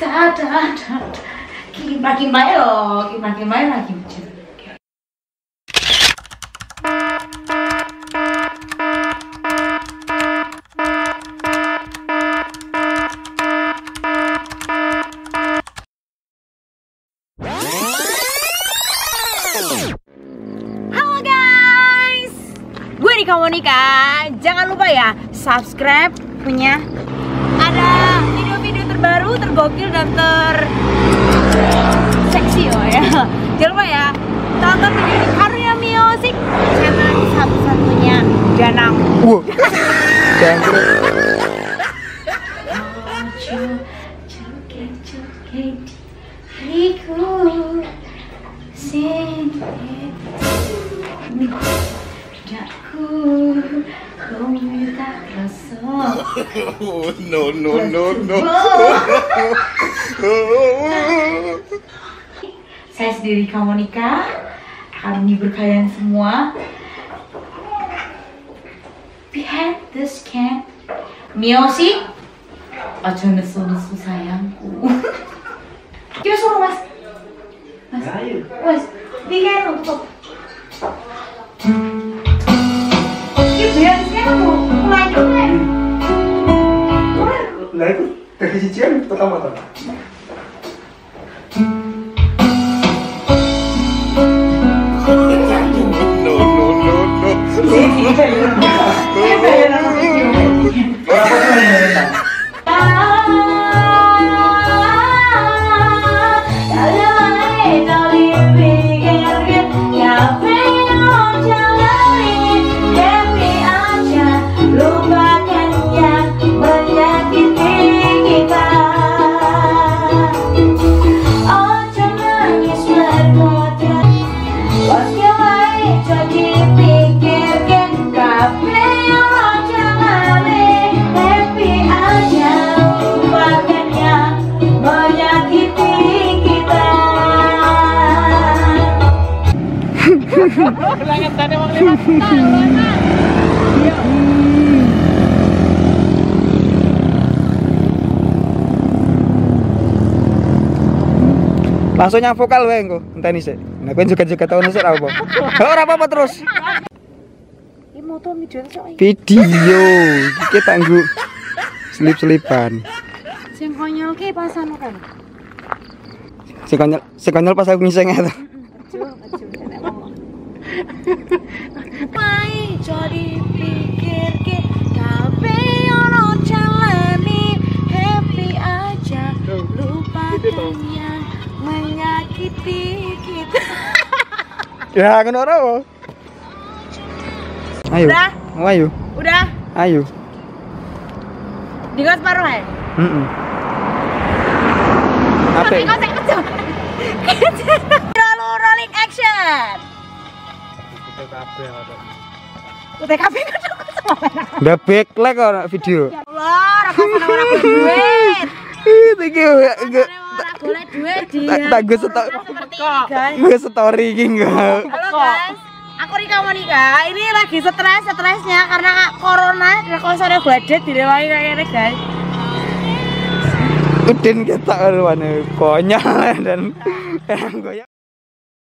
ada. Lagi main loh, lagi main lagi. Halo guys, gue Rika Monika. Jangan lupa ya subscribe punya. Ada video-video terbaru, tergokil dan seksi oh ya. Jangan lupa ya tonton video di Karya Music channel satu-satunya Danang. No. Saya sendiri Rika Monika akan menghibur kalian semua. Behind this can Music. Aja nesu-nesu sayangku. Kita suruh mas. Mas, bikin untuk. Lah itu dari cincian pertama tuh. Langsung yang vokal wae engko, enteni sik. Nek kowe juga tahun sik ora apa. Ora apa-apa terus. Ini moto Video iki tak nggo selip-selipan. sing konyol ki pas anu kan. Si konyol pas aku ngiseng itu. Mai jadi pikir ke kabeh ono jalani happy aja lupakan yang menyakiti kita. Ya ngono ora apa. Ayo. Udah? Ayo. Udah? Ayo. Digas paruh ya? Heeh. Apa? Rolling action. UTKB kan Udah backlight kok video. ya Allah, rasane ora duit. Iki Ora golek duit dia. tak gue story. Guys. Gue story iki enggak. Halo guys, aku Rika Monika. Ini lagi stresnya karena corona, konsere budget direwangi kayak gini guys. Udin kita konyol dan goyang.